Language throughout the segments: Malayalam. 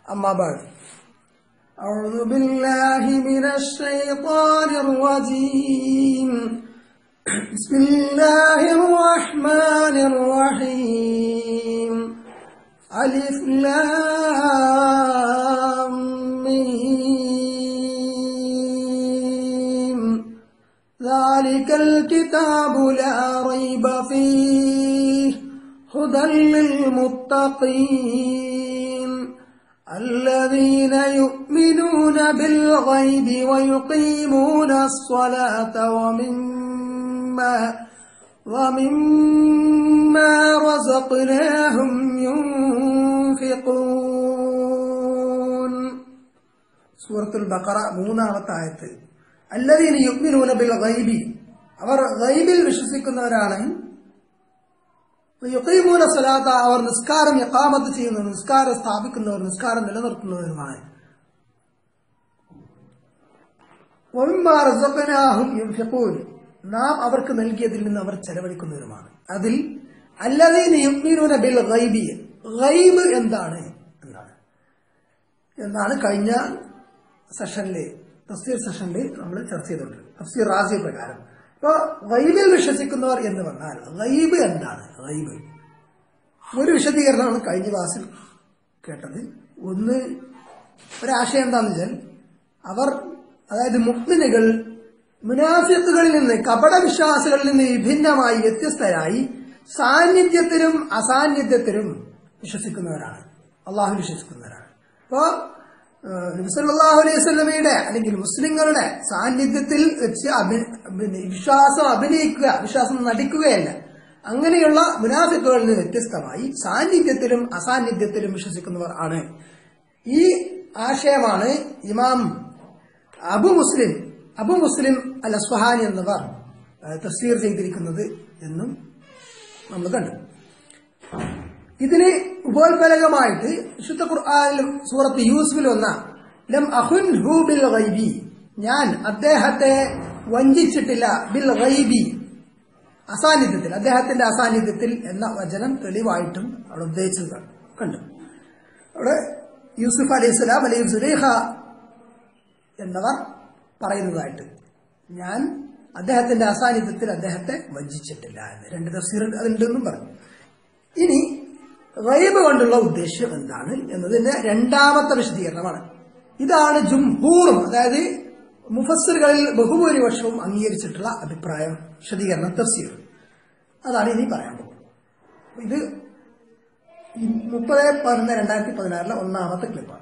أما بعد أعوذ بالله من الشيطان الرجيم بسم الله الرحمن الرحيم ألف لام ميم ذلك الكتاب لا ريب فيه هدى للمتقين الذين يؤمنون بالغيب ويقيمون الصلاة ومما رزقناهم ينفقون. سورة البقرة 3-ാമത്തെ ആയത്ത്. الذين يؤمنون بالغيب അവർ ഗൈബിൽ വിശ്വസിക്കുന്നവരാണ്. യുഖീമൂന സ്വലാത്ത അവർ നിസ്കാരം ഇഖാമത്ത് ചെയ്യുന്നവർ, നിസ്കാരം സ്ഥാപിക്കുന്നവർ, നിസ്കാരം നിലനിർത്തുന്നവരുമാണ്. വമിമ്മാ റസഖ്നാഹും യുൻഫിഖൂൻ നാം അവർക്ക് നൽകിയതിൽ നിന്ന് അവർ ചെലവഴിക്കുന്നവരുമാണ്. അതിൽ അല്ലദീന യുഅ്മിനൂന ബിൽ ഗൈബി, ഗൈബ് എന്താണ് എന്നാണ് കഴിഞ്ഞ സെഷനിൽ തഫ്സീർ സെഷനിൽ നമ്മൾ ചർച്ച ചെയ്തിട്ടുണ്ട്. തഫ്സീർ റാസി പ്രകാരം ഇപ്പോൾ ഗൈബിൽ വിശ്വസിക്കുന്നവർ എന്ന് പറഞ്ഞാൽ ഗൈബ് എന്താണ്? ഗൈബ് ഒരു വിശദീകരണമാണ് കഴിഞ്ഞ ക്ലാസ്സിൽ കേട്ടത്. ഒന്ന് ഒരാശയം എന്താണെന്ന് വെച്ചാൽ അവർ, അതായത് മുഅ്മിനുകൾ മുനാഫിഖുകളിൽ നിന്ന്, കപട വിശ്വാസികളിൽ നിന്ന് വിഭിന്നമായി വ്യത്യസ്തരായി സാന്നിധ്യത്തിലും അസാന്നിധ്യത്തിലും വിശ്വസിക്കുന്നവരാണ്, അള്ളാഹു വിശ്വസിക്കുന്നവരാണ്. അപ്പോ നബി സല്ലല്ലാഹു അലൈഹി വസല്ലമയുടെ അല്ലെങ്കിൽ മുസ്ലിങ്ങളുടെ സാന്നിധ്യത്തിൽ വെച്ച് വിശ്വാസം അഭിനയിക്കുക, വിശ്വാസം നടിക്കുകയല്ല. അങ്ങനെയുള്ള മുനാഫിഖുകളിൽ നിന്ന് വ്യത്യസ്തമായി സാന്നിധ്യത്തിലും അസാന്നിധ്യത്തിലും വിശ്വസിക്കുന്നവർ ആണ്. ഈ ആശയമാണ് ഇമാം അബു മുസ്ലിം അൽ അസ്ഫഹാനി എന്നിവർ തഫ്സീർ ചെയ്തിരിക്കുന്നത് എന്നും നമ്മൾ കണ്ടു. ഇതിന് ഉപോത്ബലകമായിട്ട് വിശുദ്ധ ഖുർആനിൽ സൂറത്ത് യൂസുഫിൽ വന്ന ലം അഖുൻഹു ബിൽ ഗൈബി, ഞാൻ അദ്ദേഹത്തെ വഞ്ചിച്ചിട്ടില്ല, ബിൽ ഗൈബി അസാന്നിധ്യത്തിൽ, അദ്ദേഹത്തിന്റെ അസാന്നിധ്യത്തിൽ എന്ന വചനം തെളിവായിട്ടും അവിടെ ഉദ്ദേശിച്ചത് കണ്ടു. അവിടെ യൂസുഫ് അലൈഹിസ്സലാം അല്ലെങ്കിൽ സുലൈഖ എന്നവർ പറയുന്നതായിട്ട് ഞാൻ അദ്ദേഹത്തിന്റെ അസാന്നിധ്യത്തിൽ അദ്ദേഹത്തെ വഞ്ചിച്ചിട്ടില്ല എന്ന് രണ്ട് തഫ്സീർ അതുണ്ടെന്നും പറഞ്ഞു. ഇനി ഗൈബ് കൊണ്ടുള്ള ഉദ്ദേശ്യം എന്താണ് എന്നതിന്റെ രണ്ടാമത്തെ വിശദീകരണമാണ്. ഇതാണ് ജുംഹൂറും, അതായത് മുഫസ്സിറുകളിൽ ബഹുഭൂരിപക്ഷവും അംഗീകരിച്ചിട്ടുള്ള അഭിപ്രായം, വിശദീകരണം, തഫ്സീർ. അതാണ് ഇനി പറയാൻ പോകുന്നത്. ഇത് 30/11/2016 ഒന്നാമത്തെ ക്ലിപ്പാണ്.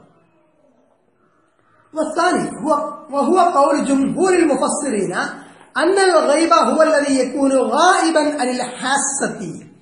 والثاني وهو قول جمهور المفسرين أن الغيب هو الذي يكون غائبا عن الحاسة.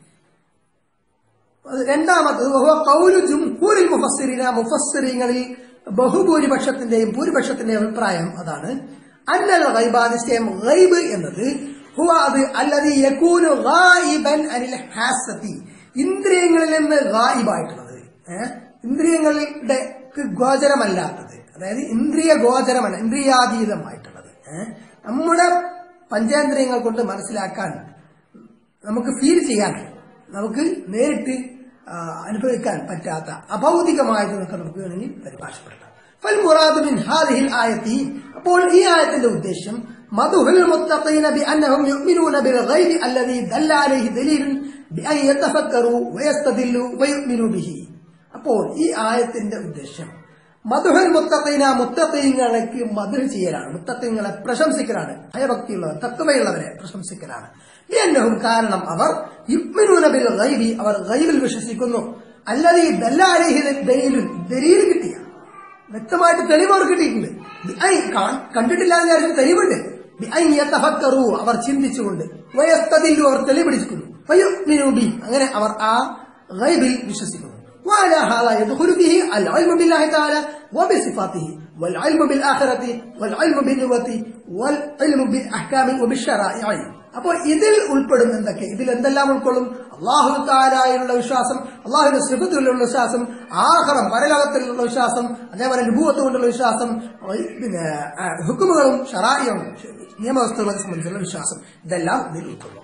രണ്ടാമത്തത് ഖൗലു ജുംഹൂരിൽ മുഫസ്സിരീന, മുഫസ്സിരീങ്ങളിൽ ബഹുഭൂരിപക്ഷത്തിന്റെയും ഭൂരിപക്ഷത്തിന്റെയും അഭിപ്രായം അതാണ്. അന്നൽ ഗൈബ, നിശ്ചയം ഗൈബ് എന്നത് ഹുവ അത് അല്ലദീ യകൂനു ഗായിബൻ അനിൽ ഹാസതി, ഇന്ദ്രിയങ്ങളിൽ നിന്ന് ഗായിബായിട്ടുള്ളത്, ഇന്ദ്രിയങ്ങളുടെ ഗോചരമല്ലാത്തത്, അതായത് ഇന്ദ്രിയ ഗോചരമല്ല, ഇന്ദ്രിയാതീതമായിട്ടുള്ളത്, നമ്മുടെ പഞ്ചേന്ദ്രിയങ്ങൾ കൊണ്ട് മനസ്സിലാക്കാൻ, നമുക്ക് ഫീൽ ചെയ്യാൻ, നമുക്ക് നേരിട്ട് അനുഭവിക്കാൻ പറ്റാത്ത അഭൗതികമായതൊക്കെ നമുക്ക് വേണമെങ്കിൽ പരിഭാഷപ്പെടുത്താം. ഫൽ മുറാദു മിൻ ഹാദിഹിൽ ആയത്തി, അപ്പോൾ ഈ ആയത്തിന്റെ ഉദ്ദേശം മദ്ഹുൽ മുത്തഖീന ബിഅന്നഹും യുഅ്മിനൂന ബിൽ ഗൈബി അല്ലദീ ദല്ല അലൈഹി ദലീലുൻ ബിഅൻ യതഫക്കറു വയസ്തദില്ലു വയുഅ്മിനു ബിഹി. അപ്പോൾ ഈ ആയത്തിന്റെ ഉദ്ദേശം മദ്ഹുൽ മുത്തഖീന, മുത്തഖീങ്ങൾക്ക് മദ്ഹ് ചെയ്യലാണ്, മുത്തഖീങ്ങളെ പ്രശംസിക്കലാണ്, ഭയഭക്തിയുള്ളവർ തഖ്വയുള്ളവരെ പ്രശംസിക്കലാണ്. ബിഅന്നഹും, കാരണം അവർ യുഅ്മിനൂന ബിൽ ഗൈബി, അവർ ഗൈബിൽ വിശ്വസിക്കുന്നു, അല്ലദീ ദല്ല അലൈഹി ദലീലുൻ, ദലീൽ കിട്ടിയ, വ്യക്തമായിട്ട് തെളിവ് അവർ കിട്ടിയിട്ടുണ്ട്, കണ്ടിട്ടില്ല എന്ന് വിചാരിച്ച തെളിവുണ്ട്, ബിഅൻ യതഫക്കറു, അവർ ചിന്തിച്ചുകൊണ്ട്, വയസ്തദില്ലു, അവർ തെളിപിടിക്കുന്നു, വയുഅ്മിനു ബി, അങ്ങനെ അവർ ആ ഗൈബിൽ വിശ്വസിക്കുന്നു. وعلى هذا يدخل به العلم بالله تعالى وبصفاته والعلم بالآخرة والعلم بالنبوة والعلم بالأحكام وبالشرائع. അപ്പോൾ ഇതിൽ ഉൾപ്പെടും എന്തൊക്കെ? ഇതിൽ എന്തെല്ലാം ഉൾക്കൊള്ളും? അല്ലാഹു തആലയിലുള്ള വിശ്വാസം, അല്ലാഹുവിന്റെ സിഫത്തുകളിലുള്ള വിശ്വാസം, ആഖിറം പരലോകത്തിലുള്ള വിശ്വാസം, അതേപോലെ നബുവത്ത് കൊണ്ടുള്ള വിശ്വാസം, പിന്നെ ഹുക്കുമുകളും ശറാഇയും നിയമവസ്തുക്കളെ സംബന്ധിച്ചുള്ള വിശ്വാസം, ഇതെല്ലാം ഇതിൽ ഉൾക്കൊള്ളും.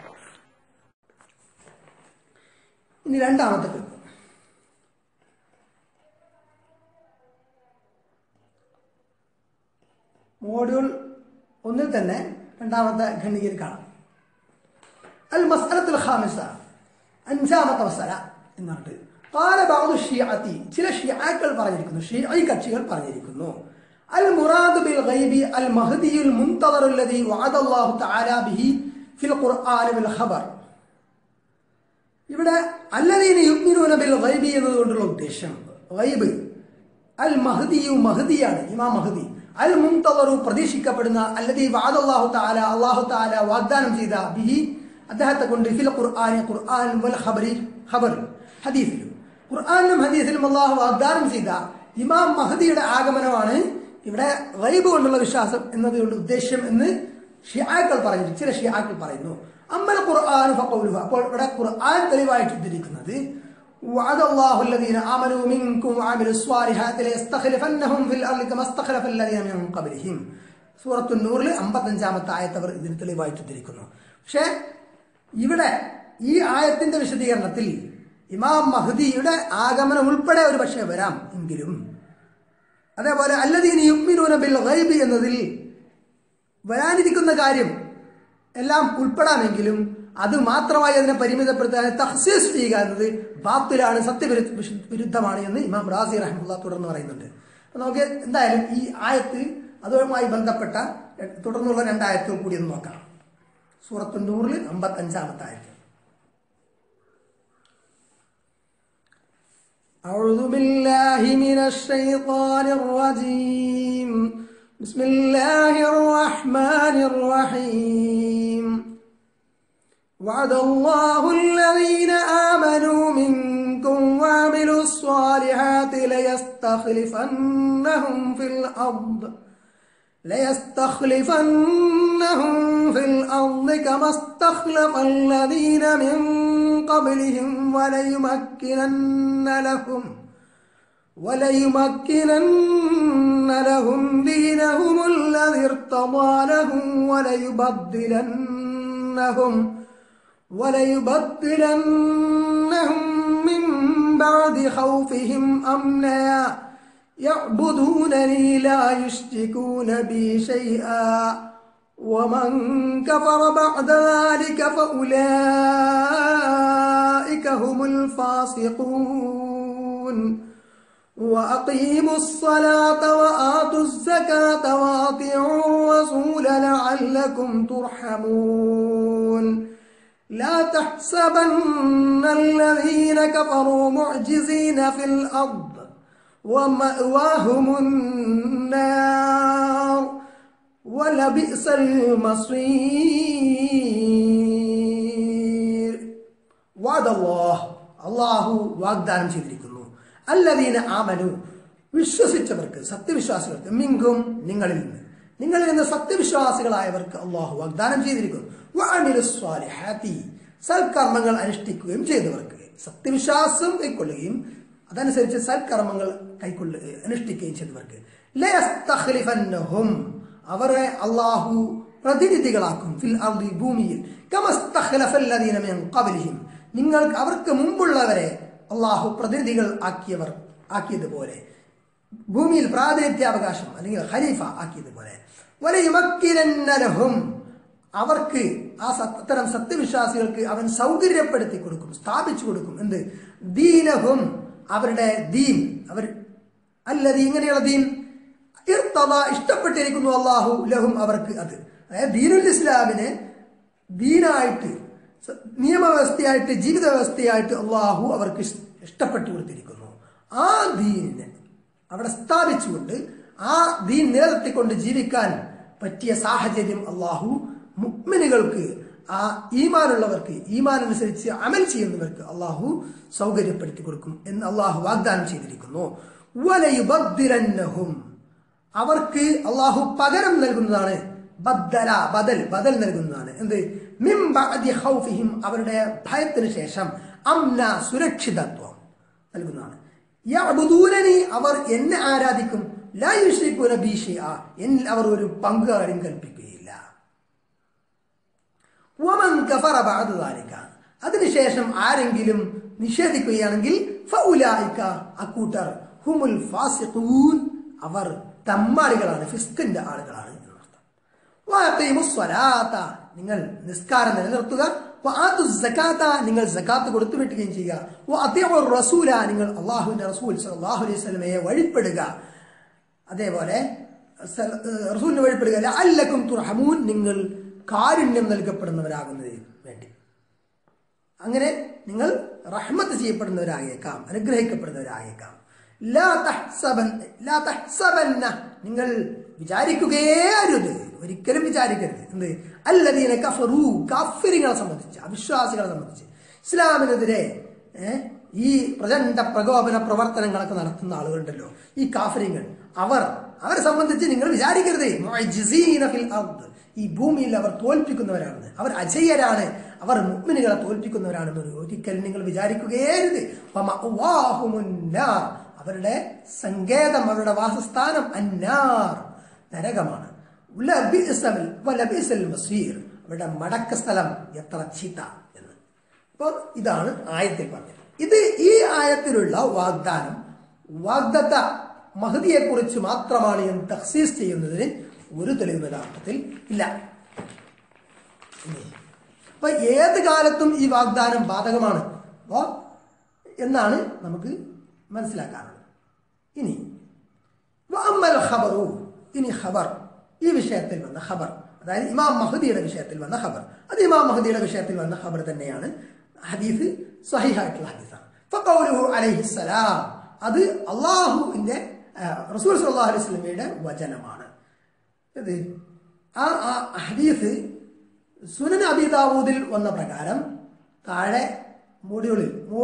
ഇനി രണ്ടാമത്തെ മോഡ്യൂൾ 1 തന്നെ രണ്ടാമത്തെ ഖണ്ഡികയിൽ കാണാം. അൽ മസ്അലത്തുൽ ഖാമിസ, അഞ്ചാമത്തെ മസല എന്നാണ് ഖാല ബഅദു ഷിയഅതി, ചില ഷിയഅകൾ പറഞ്ഞിരിക്കുന്നു, ഷിയഈ കക്ഷികൾ പറഞ്ഞിരിക്കുന്നു, അൽ മുറാദു ബിൽ ഗൈബി അൽ മഹ്ദിയുൽ മുൻതദറു അല്ലദീ വഅദല്ലാഹു തആല ബിഹി ഫിൽ ഖുർആനി വൽ ഖബർ. ഇവിടെ അല്ലദീന യുഅ്മിനൂന ബിൽ ഗൈബി എന്നതുകൊണ്ടുള്ള ഉദ്ദേശം ഗൈബ്, അൽ മഹ്ദിയു മഹ്ദിയാണ്, ഇമാം മഹ്ദി, അൽ മുൻതദറു പ്രതീക്ഷിക്കപ്പെടുന്ന, അല്ലദീ വഅദല്ലാഹു തആല അല്ലാഹു തആല വാഗ്ദാനം ചെയ്ത, ബിഹി അദ്ദേഹത്തെ കൊണ്ട്, ഫിൽ ഖുർആനി ഖുർആൻ വൽ ഖബരി ഖബർ ഹദീസിലും, ഖുർആനിലും ഹദീസിലും അല്ലാഹു വാഗ്ദാനം ചെയ്ത ഇമാം മഹ്ദിയുടെ ആഗമനമാണ് ഇവിടെ ഗൈബ് കൊണ്ടുള്ള വിശ്വാസം എന്നതുകൊണ്ട് ഉദ്ദേശ്യം എന്ന് ഷിയഅകൾ പറഞ്ഞു, ചില ഷിയഅകൾ പറയുന്നു. അമ്മൽ ഖുർആൻ ഫഖൗലുഹു, അപ്പോൾ ഇവിടെ ഖുർആൻ തെളിവായിട്ട് ഉദ്ധരിക്കുന്നത് വഅദല്ലാഹു അല്ലദീന ആമനൂ മിൻകും വഅമിലുസ് സ്വാലിഹാത്തി ലയസ്തഖ്ലിഫന്നഹും ഫിൽ അർളി കമാ ഇസ്തഖ്ലഫ അല്ലദീന മിൻ ഖബ്ലിഹിം. സൂറത്തുൻ നൂറിൽ 55-ാമത്തെ ആയത്ത് അവർ ഇതിന് തെളിവായിട്ട് ഉദ്ധരിക്കുന്നു. പക്ഷേ ഇവിടെ ഈ ആയത്തിന്റെ വിശദീകരണത്തിൽ ഇമാം മഹ്ദിയുടെ ആഗമനം ഉൾപ്പെടെ ഒരു പക്ഷേ വരാം എങ്കിലും, അതേപോലെ അല്ലദീന യുഅ്മിനൂന ബിൽ ഗൈബി എന്നതിൽ വരാനിരിക്കുന്ന കാര്യം എല്ലാം ഉൾപ്പെടാമെങ്കിലും അത് മാത്രമായി അതിനെ പരിമിതപ്പെടുത്താൻ തഖ്സീസ് ചെയ്യുക എന്നത് ബാത്തിലാണ്, സത്യവിരുദ്ധമാണ് എന്ന് ഇമാം റാസി റഹ്മത്തുള്ളാഹി തുടർന്ന് പറയുന്നുണ്ട്. നമുക്ക് എന്തായാലും ഈ ആയത്ത് അതുമായി ബന്ധപ്പെട്ട തുടർന്നുള്ള 2 ആയത്തുകൾ കൂടി ഒന്ന് നോക്കാം. സൂറത്തുൻ നൂറിൽ 55-ാമത്തെ ആയത്ത്. أعوذ بالله من الشيطان الرجيم. بسم الله الرحمن الرحيم. وعد الله الذين آمنوا منكم وعملوا الصالحات ليستخلفنهم في الأرض كما استخلف الذين من قبلهم وليمكنن لهم دينهم الذي ارتضى لهم وليبدلنهم من بعد خوفهم أمنا يعبدونني لا يشركون بي شيئا ومن كفر بعد ذلك فأولئك هم الفاسقون. وأقيموا الصلاة وآتوا الزكاة وأطيعوا الرسول لعلكم ترحمون. لا تحسبن الذين كفروا معجزين في الأرض ومأواهم النار ولبئس المصير. وعد الله, അല്ലാഹു വാഗ്ദാനം ചെയ്തിരിക്കുന്നു, അല്ലദീന ആമനു, വിശ്വസിച്ചവർക്ക്, സത്യവിശ്വാസികൾക്ക്, മിൻകും, നിങ്ങളിൽ നിന്ന് സത്യവിശ്വാസികളായവർക്ക് അല്ലാഹു വാഗ്ദാനം ചെയ്തിരിക്കുന്നു. വഅമിലുസ് സ്വാലിഹാത്തി, സൽക്കർമ്മങ്ങൾ അനുഷ്ഠിക്കുകയും ചെയ്തവർക്ക്, സത്യവിശ്വാസം കൈക്കൊള്ളുകയും അതനുസരിച്ച് സൽക്കർമ്മങ്ങൾ അനുഷ്ഠിക്കുകയും ചെയ്തവർക്ക്, ലയസ്തഖ്ലിഫന്നഹും, അവരെ അല്ലാഹു പ്രതിനിധികളാക്കും, ഫിൽ അർളി, ഭൂമിയിൽ, കമാ ഇസ്തഖ്ലഫല്ലദീന മിൻ ഖബ്ലിഹിം, നിങ്ങൾക്ക് അവർക്ക് മുമ്പുള്ളവരെ അല്ലാഹു പ്രതിനിധികൾ ആക്കിയതുപോലെ, ഭൂമിയിൽ പ്രാതിനിധ്യാവകാശം അല്ലെങ്കിൽ ഖലീഫ ആക്കിയതുപോലെ, വലയുമക്കിനന്ന ലഹും, അവർക്ക് ആ അത്തരം സത്യവിശ്വാസികൾക്ക് അവൻ സൗകര്യപ്പെടുത്തി കൊടുക്കും, സ്ഥാപിച്ചു കൊടുക്കും. എന്ത്? ദീനഹും, അവരുടെ ദീൻ, അവർ അല്ലതി, ഇങ്ങനെയുള്ള ദീൻ, ഇർതദ, ഇഷ്ടപ്പെട്ടിരിക്കുന്നു അല്ലാഹു ലഹും, അവർക്ക് അത്, അതായത് ദീനുൽ ഇസ്ലാമിനെ ദീനായിട്ട്, നിയമവ്യവസ്ഥയായിട്ട്, ജീവിത വ്യവസ്ഥയായിട്ട് അല്ലാഹു അവർക്ക് ഇഷ്ടപ്പെട്ടു കൊടുത്തിരിക്കുന്നു. ആ ദീനിനെ അവിടെ സ്ഥാപിച്ചുകൊണ്ട് ആ ദീൻ നിലനിർത്തിക്കൊണ്ട് ജീവിക്കാൻ പറ്റിയ സാഹചര്യം അല്ലാഹു മുഅ്മിനുകൾക്ക്, ആ ഈമാനുള്ളവർക്ക്, ഈമാൻ അനുസരിച്ച് അമൽ ചെയ്യുന്നവർക്ക് അല്ലാഹു സൗകര്യപ്പെടുത്തി കൊടുക്കും എന്ന് അല്ലാഹു വാഗ്ദാനം ചെയ്തിരിക്കുന്നു. വലയുബദ്ദിലന്നഹും, അവർക്ക് അല്ലാഹു പകരം നൽകുന്നതാണ്, ബദൽ നൽകുന്നതാണ്. എന്ത്? മിൻ ബഅദി ഖൗഫിഹിം, അവരുടെ ഭയത്തിന് ശേഷം, അംന, സുരക്ഷിതത്വം നൽകുന്നതാണ്. യഅ്ബുദൂനനി, അവർ എന്നെ ആരാധിക്കും, ലാ യുശ്രികൂന ബി ശൈഅ, എന്നിൽ അവർ ഒരു പങ്കുകാരും കൽപ്പിക്കുകയില്ല. വമൻ കഫറ ബഅദ ദാലിക, അതിനുശേഷം ആരെങ്കിലും നിഷേധിക്കുകയാണെങ്കിൽ, ഫഉലൈക, അക്കൂട്ടർ, ഹുമുൽ ഫാസിഖൂൻ, അവർ തമ്മാടികളാണ്, ഫിസ്കിന്റെ ആളുകളാണ് എന്നർത്ഥം. വഅഖീമുസ് സ്വലാത്ത, നിങ്ങൾ നിസ്കാരം നിലനിർത്തുക. വആതുസ് സകാത്ത, നിങ്ങൾ സകാത്ത് കൊടുത്തു വിട്ടുകയും ചെയ്യുക. വഅതിഉർ റസൂല, നിങ്ങൾ അല്ലാഹുവിന്റെ റസൂൽ സല്ലല്ലാഹു അലൈഹി വസല്ലമയെ വഴിപ്പെടുക. അതേപോലെ റസൂലിനെ വഴിപ്പെടുക. ലഅല്ലക്കും തുർഹമൂൻ, നിങ്ങൾ കാരുണ്യം നൽകപ്പെടുന്നവരാകുന്നതിന് വേണ്ടി. അങ്ങനെ നിങ്ങൾ റഹ്മത്ത് ചെയ്യപ്പെടുന്നവരായേക്കാം, അനുഗ്രഹിക്കപ്പെടുന്നവരായേക്കാം. ലാ തഹ്സബന്ന, നിങ്ങൾ വിചാരിക്കുകയേ അരുത്, ഒരിക്കലും വിചാരിക്കരുത്. എന്ത്? അല്ലദീന കഫറൂ, കാഫിറുകളെ സംബന്ധിച്ച്, അവിശ്വാസികളെ സംബന്ധിച്ച്, ഇസ്ലാമിനെതിരെ ഈ പ്രചണ്ഡ പ്രകോപന പ്രവർത്തനങ്ങളൊക്കെ നടത്തുന്ന ആളുകളുണ്ടല്ലോ, ഈ കാഫിറുകൾ, അവരെ സംബന്ധിച്ച് നിങ്ങൾ വിചാരിക്കരുത്. മുഅ്ജിസീന ഫിൽ അർദ്, ഈ ഭൂമിയിൽ അവർ തോൽപ്പിക്കുന്നവരാണെന്ന്, അവർ അജയ്യരാണ്, അവർ മുഅ്മിനുകളെ തോൽപ്പിക്കുന്നവരാണെന്ന് ഒരിക്കലും നിങ്ങൾ വിചാരിക്കുകയരുത്. അവരുടെ സങ്കേതം, അവരുടെ വാസസ്ഥാനം അന്നാർ, നരകമാണ്. അവരുടെ മടക്ക സ്ഥലം എത്ര ചീത്ത എന്ന്. അപ്പോൾ ഇതാണ് ആയത്തിൽ പറഞ്ഞത്. ഇത് ഈ ആയത്തിലുള്ള വാഗ്ദത്ത മഹദിയെ കുറിച്ച് മാത്രമാണ് എന്ന് തഖ്സീസ് ചെയ്യുന്നതിന് ഒരു തെളിവ് യഥാർത്ഥത്തിൽ ഇല്ല. അപ്പൊ ഏത് കാലത്തും ഈ വാഗ്ദാനം ബാധകമാണ് എന്നാണ് നമുക്ക് മനസ്സിലാക്കാറുള്ളത്. ഇനി ഖബർ, ഈ വിഷയത്തിൽ വന്ന ഖബർ, അതായത് ഇമാം മഹദിയുടെ വിഷയത്തിൽ വന്ന ഖബർ, അത് ഇമാം മഹദിയുടെ വിഷയത്തിൽ വന്ന ഖബർ തന്നെയാണ്. ഹദീസ് സ്വഹീഹായിട്ടുള്ള ഹദീസാണ്. ഫഖൗലുഹു അലൈഹിസ്സലാം, അത് അല്ലാഹുവിന്റെ റസൂൽ സല്ലല്ലാഹു അലൈഹി വസല്ലമയുടെ വചനമാണ്. ഇത് ആ ഹദീസ് സുനൻ അബീ ദാവൂദിൽ വന്ന പ്രകാരം താഴെ മോഡ്യൂൾ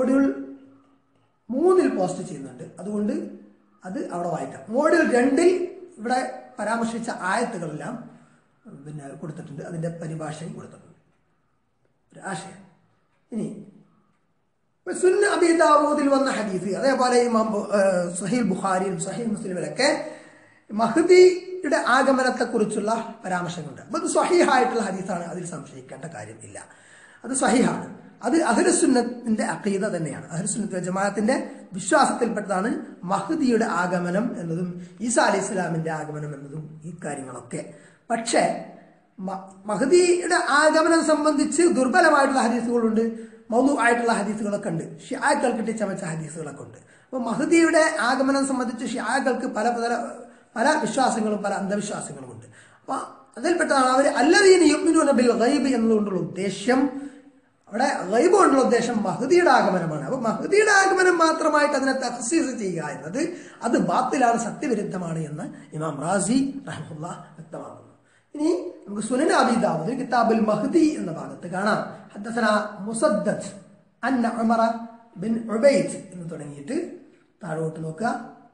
3 പോസ്റ്റ് ചെയ്യുന്നുണ്ട്. അതുകൊണ്ട് അത് അവിടെ വായിക്കാം. മോഡ്യൂൾ 2 ഇവിടെ പരാമർശിച്ച ആയത്തുകളെല്ലാം കൊടുത്തിട്ടുണ്ട്, അതിന്റെ പരിഭാഷയും കൊടുത്തിട്ടുണ്ട്, ഒരു ആശയം. ഇനി സുനൻ അബീ ദാവൂദിൽ വന്ന ഹദീസ്, അതേപോലെ ഇമാം സഹീഹ് ബുഖാരിയും സഹീഹ് മുസ്ലിമിലൊക്കെ മഹ്ദിയുടെ ആഗമനത്തെ കുറിച്ചുള്ള പരാമർശങ്ങളുണ്ട്. അത് സ്വഹീഹായിട്ടുള്ള ഹദീസാണ്, അതിൽ സംശയിക്കേണ്ട കാര്യമില്ല. അത് സ്വഹീഹാണ്. അത് അഹ്ലുസുന്നത്തിന്റെ അഖീദ തന്നെയാണ്. അഹ്ലുസുന്നത്ത് വൽ ജമാഅത്തിന്റെ വിശ്വാസത്തിൽപ്പെട്ടതാണ് മഹ്ദിയുടെ ആഗമനം എന്നതും ഈസാ അലൈഹി ഇസ്ലാമിന്റെ ആഗമനം എന്നതും ഈ കാര്യങ്ങളൊക്കെ. പക്ഷേ മഹ്ദിയുടെ ആഗമനം സംബന്ധിച്ച് ദുർബലമായിട്ടുള്ള ഹദീസുകളുണ്ട്, മൗദൂ ആയിട്ടുള്ള ഹദീസുകളൊക്കെ ഉണ്ട്, ഷിയാക്കൾ കെട്ടിച്ചമച്ച ഹദീസുകളൊക്കെ ഉണ്ട്. അപ്പൊ മഹ്ദിയുടെ ആഗമനം സംബന്ധിച്ച് ഷിയാക്കൾക്ക് പല വിശ്വാസങ്ങളും പല അന്ധവിശ്വാസങ്ങളും ഉണ്ട്. അപ്പൊ അതിൽപ്പെട്ടതാണ് അവർ അല്ലദീന യുഅ്മിനൂന ബിൽ ഗൈബ് എന്നതുകൊണ്ടുള്ള ഉദ്ദേശ്യം. അവിടെ ഗൈബ് കൊണ്ടുള്ള ഉദ്ദേശം മഹ്ദിയുടെ ആഗമനമാണ്. അപ്പൊ മഹ്ദിയുടെ ആഗമനം മാത്രമായിട്ട് അതിനെ തഖ്സീസ് ചെയ്യുക എന്നത് അത് ബാത്തിലാണ്, സത്യവിരുദ്ധമാണ് എന്ന് ഇമാം റാസി റഹിമഹുല്ലാഹ് വ്യക്തമാക്കുന്നു. ഇനി നമുക്ക് സുനൻ അബീ ദാവൂദ് കിതാബുൽ മഹ്ദി എന്ന ഭാഗത്ത് കാണാം. ഹദ്ദസനാ മുസദ്ദദ് അന്ന ഉമറ ബിൻ ഉബൈദ് എന്ന് തുടങ്ങിയിട്ട് താഴോട്ട് നോക്കുക.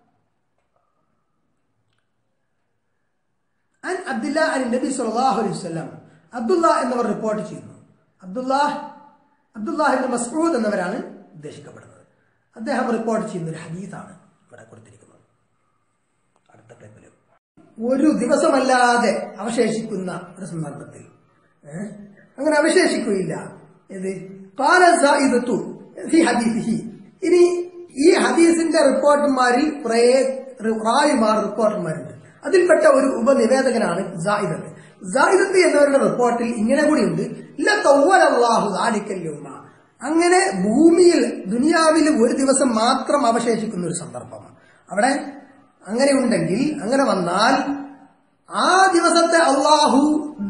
അൻ അബ്ദുല്ലാ അൻ നബി സല്ലല്ലാഹു അലൈഹി വസല്ലം, അബ്ദുല്ലാ എന്നവർ റിപ്പോർട്ട് ചെയ്യുന്നു. അബ്ദുല്ലാഹ് ഇബ്നു മസ്ഊദ് എന്നവരാണ് ഉദ്ദേശിക്കപ്പെടുന്നത്. അദ്ദേഹം റിപ്പോർട്ട് ചെയ്യുന്ന ഒരു ഹദീസാണ് ഇവിടെ കൊടുത്തിരിക്കുന്നത്. അടുത്ത ക്ലിപ്പിൽ ഒരു ദിവസമല്ലാതെ അവശേഷിക്കുന്ന ഒരു സന്ദർഭത്തിൽ അങ്ങനെ അവശേഷിക്കുകയില്ല. ഇത് ഖാല സായിദത്തു ഫി ഹദീസിഹി. ഇനി ഈ ഹദീസിന്റെ റിപ്പോർട്ടർമാരിൽ റിപ്പോർട്ടർമാരുണ്ട്. അതിൽപ്പെട്ട ഒരു ഉപനിവേദകനാണ് സായിദത്ത്. സായിദത്ത് എന്നവരുടെ റിപ്പോർട്ടിൽ ഇങ്ങനെ കൂടിയുണ്ട്, അങ്ങനെ ഭൂമിയിൽ ദുനിയാവിൽ ഒരു ദിവസം മാത്രം അവശേഷിക്കുന്ന ഒരു സന്ദർഭം അവിടെ അങ്ങനെ ഉണ്ടെങ്കിൽ, അങ്ങനെ വന്നാൽ ആ ദിവസത്തെ അള്ളാഹു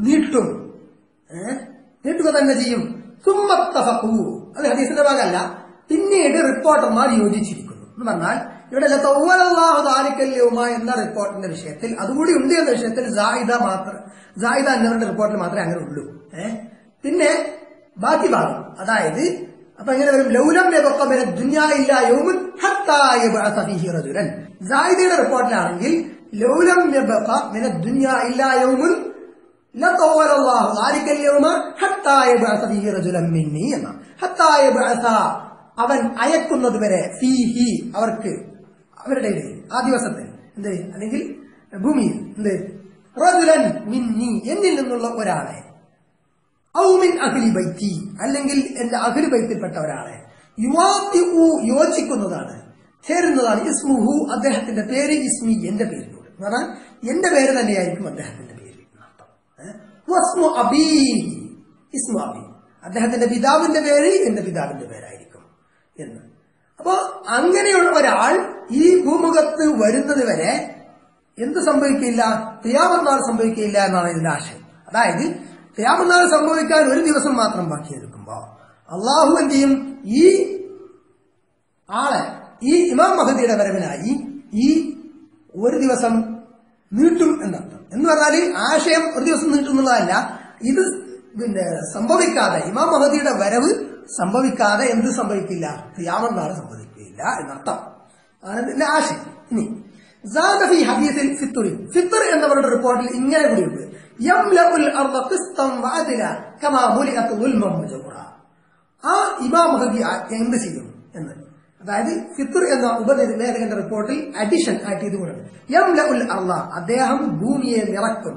നീട്ടുക തന്നെ ചെയ്യും. സുമ്മത്തഫഖൂ, അത് ഹദീസിന്റെ ഭാഗമല്ല, പിന്നീട് റിപ്പോർട്ടർമാർ യോജിച്ചിരിക്കുന്നു എന്ന് പറഞ്ഞാൽ ഇവിടെ എന്ന റിപ്പോർട്ടിന്റെ വിഷയത്തിൽ അതുകൂടി ഉണ്ട് എന്ന വിഷയത്തിൽ സായിദ എന്നവരുടെ റിപ്പോർട്ടിൽ മാത്രമേ അങ്ങനെ ഉള്ളൂ. പിന്നെ ബാക്കി ഭാഗം, അതായത് അപ്പൊ എങ്ങനെ വരും? സായിദയുടെ റിപ്പോർട്ടിലാണെങ്കിൽ അവൻ അയക്കുന്നത് വരെ ഫീഹി, അവർക്ക് അവരുടെ ആ ദിവസത്തിൽ എന്ത്, അല്ലെങ്കിൽ ഭൂമിയിൽ എന്ത്, റജുലൻ മിന്നി, എന്നിൽ നിന്നുള്ള ഒരാളെ, ഔ മിൻ അഹ്ലി ബൈത്തി, അല്ലെങ്കിൽ എന്റെ അഹ്ലി ബൈത്തിൽപ്പെട്ട ഒരാളെ, യോജിക്കുന്നതാണ്, ചേരുന്നതാണ്, ഇസ്മുഹു, അദ്ദേഹത്തിന്റെ പേര്, ഇസ്മി, എന്റെ പേരിനോട്. എന്ന് പറഞ്ഞാൽ എന്റെ പേര് തന്നെയായിരിക്കും അദ്ദേഹത്തിന്റെ പേര്. ഇസ്മു അബി, അദ്ദേഹത്തിന്റെ പിതാവിന്റെ പേര് എന്റെ പിതാവിന്റെ പേരായിരിക്കും എന്ന്. അപ്പോ അങ്ങനെയുള്ള ഒരാൾ ഈ ഭൂമുഖത്ത് വരുന്നത് വരെ എന്ത് സംഭവിക്കില്ല? ഖിയാമത്ത് നാൾ സംഭവിക്കില്ല എന്നാണ് ഇതിന്റെ ആശയം. അതായത് ഖിയാമത്ത് നാൾ സംഭവിക്കാൻ ഒരു ദിവസം മാത്രം ബാക്കിയെടുക്കുമ്പോ അള്ളാഹു എന്ത് ചെയ്യും? ഈ ആളെ, ഈ ഇമാം മഹദിയുടെ വരവിനായി ഈ ഒരു ദിവസം നീട്ടും എന്നർത്ഥം. എന്ന് പറഞ്ഞാല് ആശയം ഒരു ദിവസം നീട്ടും എന്നുള്ളതല്ല, ഇത് സംഭവിക്കാതെ, ഇമാം മഹദിയുടെ വരവ് സംഭവിക്കാതെ എന്ത് സംഭവിക്കില്ല? ഖിയാമത്ത് നാൾ സംഭവിക്കില്ല എന്നർത്ഥം ആണ് ഇതിന്റെ ആശയം. ഇനി ഫിത്ർ എന്നവരുടെ റിപ്പോർട്ടിൽ ഇങ്ങനെ കൂടിയുണ്ട്, ആ ഇമാം മഹദി എന്ത് ചെയ്യും എന്ന്. അതായത് ഫിത്ർ എന്ന ഉപനിവേദകന്റെ റിപ്പോർട്ടിൽ അഡിഷൻ ആയിട്ട് ഇതുകൊണ്ടാണ്, യംലഉൽ അർള, അദ്ദേഹം ഭൂമിയെ നിറക്കും,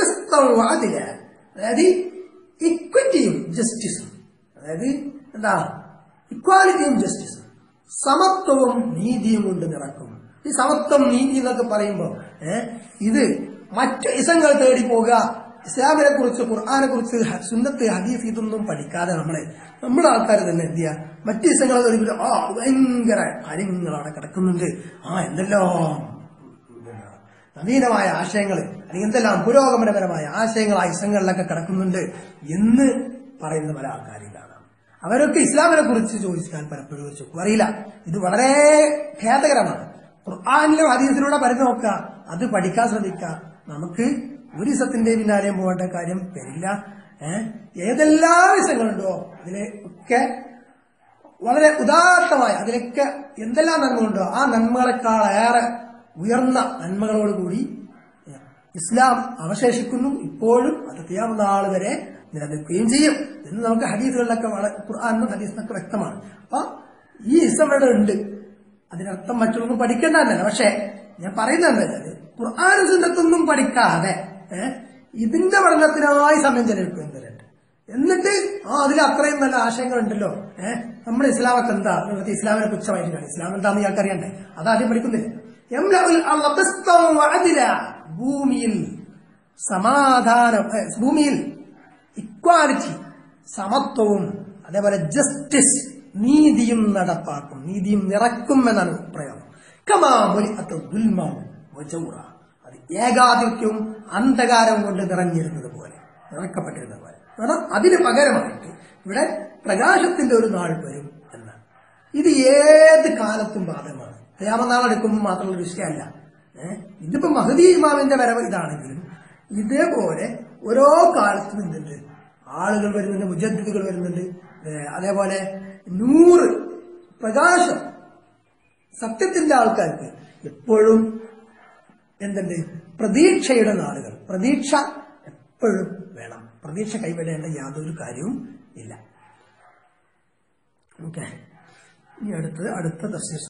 അതായത് ഇക്വിറ്റിയും ജസ്റ്റിസും, അതായത് എന്താ, ഇക്വാലിറ്റിയും ജസ്റ്റിസും, സമത്വവും നീതിയും കൊണ്ട് നിറക്കും. ഈ സമത്വം നീതി എന്നൊക്കെ പറയുമ്പോ ഇത് മറ്റ് ഇസങ്ങൾ തേടി പോകുക, ഇസ്ലാമിനെ കുറിച്ച്, ഖുർആനെ കുറിച്ച്, സുന്നത്ത്, ഹദീസ് ഇതൊന്നും പഠിക്കാതെ നമ്മുടെ ആൾക്കാർ തന്നെ എന്ത് ചെയ്യുക, മറ്റ് ഇസങ്ങളെ തേടി ഭയങ്കര കാര്യങ്ങളവിടെ കിടക്കുന്നുണ്ട്, എന്തെല്ലാം നവീനമായ ആശയങ്ങൾ അല്ലെങ്കിൽ എന്തെല്ലാം പുരോഗമനപരമായ ആശയങ്ങൾ ആ ഇസങ്ങളിലൊക്കെ കിടക്കുന്നുണ്ട് എന്ന് പറയുന്ന പല ആൾക്കാരും കാണാം. അവരൊക്കെ ഇസ്ലാമിനെ കുറിച്ച് ചോദിച്ചാൽ പലപ്പോഴും അറിയില്ല. ഇത് വളരെ ഖേദകരമാണ്. ഖുർആനിലും ഹദീസിലൂടെ പറഞ്ഞു നോക്കുക, അത് പഠിക്കാൻ ശ്രമിക്കുക. നമുക്ക് ഒരു ഇസത്തിന്റെ പിന്നാലെയും പോകേണ്ട കാര്യം വരില്ല. ഏതെല്ലാം ഇസങ്ങളുണ്ടോ അതിലൊക്കെ വളരെ ഉദാത്തമായ, അതിലൊക്കെ എന്തെല്ലാം നന്മകളുണ്ടോ ആ നന്മകളെക്കാളേറെ ഉയർന്ന നന്മകളോടുകൂടി ഇസ്ലാം അവശേഷിക്കുന്നു. ഇപ്പോഴും അത് ഖിയാമത്ത് നാൾ വരെ നിലനിൽക്കുകയും ചെയ്യും എന്ന് നമുക്ക് ഹദീസുകളിലൊക്കെ, ഖുർആനിലും ഹദീസിനൊക്കെ വ്യക്തമാണ്. അപ്പൊ ഈ ഇസം ഇവിടെ ഉണ്ട്, അതിനർത്ഥം മറ്റൊന്നും പഠിക്കേണ്ടതല്ല. പക്ഷെ ഞാൻ പറയുന്നത് എന്താ വെച്ചാല്, ഖുർആനും സുന്നത്തൊന്നും പഠിക്കാതെ ഇതിന്റെ പഠനത്തിനായി സമയം ചെലവഴിക്കുന്നുണ്ട്. എന്നിട്ട് അതിൽ അത്രയും നല്ല ആശയങ്ങൾ ഉണ്ടല്ലോ, നമ്മുടെ ഇസ്ലാമൊക്കെ എന്താ, ഇസ്ലാമിനെ പുച്ഛമായിട്ട് കാണും, ഇസ്ലാം എന്താന്ന് ഇയാൾക്ക് അറിയണ്ടേ, അതാദ്യം പഠിക്കുന്നില്ല. ഭൂമിയിൽ സമാധാനം, ഭൂമിയിൽ ഇക്വാലിറ്റി, സമത്വവും അതേപോലെ ജസ്റ്റിസ്, നീതിയും നടപ്പാക്കും, നീതിയും നിറക്കും എന്നാണ് പ്രയോഗം. അത് ഏകാധിപത്യവും അന്ധകാരവും കൊണ്ട് നിറഞ്ഞിരുന്നത് പോലെ, നിറക്കപ്പെട്ടിരുന്നത് പോലെ. കാരണം അതിന് പകരമായിട്ട് ഇവിടെ പ്രകാശത്തിന്റെ ഒരു നാൾ വരും എന്നാണ്. ഇത് ഏത് കാലത്തും ബാധകമാണ്. ഖിയാമത്ത് നാൾ എടുക്കുമ്പോൾ മാത്രമുള്ള വിഷയമല്ല. ഇതിപ്പോ മഹദി ഇമാമിന്റെ വരവ് ഇതാണെങ്കിലും ഇതേപോലെ ഓരോ കാലത്തും എന്തുണ്ട്, ആളുകൾ വരുന്നുണ്ട്, മുജദ്ദിദുകൾ വരുന്നുണ്ട്. അതേപോലെ 100 പ്രകാശം സത്യത്തിന്റെ ആൾക്കാർക്ക് എപ്പോഴും എന്തുണ്ട്, പ്രതീക്ഷയുടെ നാളുകൾ. പ്രതീക്ഷ എപ്പോഴും വേണം, പ്രതീക്ഷ കൈവിടേണ്ട യാതൊരു കാര്യവും ഇല്ല. ഓക്കെ, ഇനി അടുത്ത തഫ്സീർ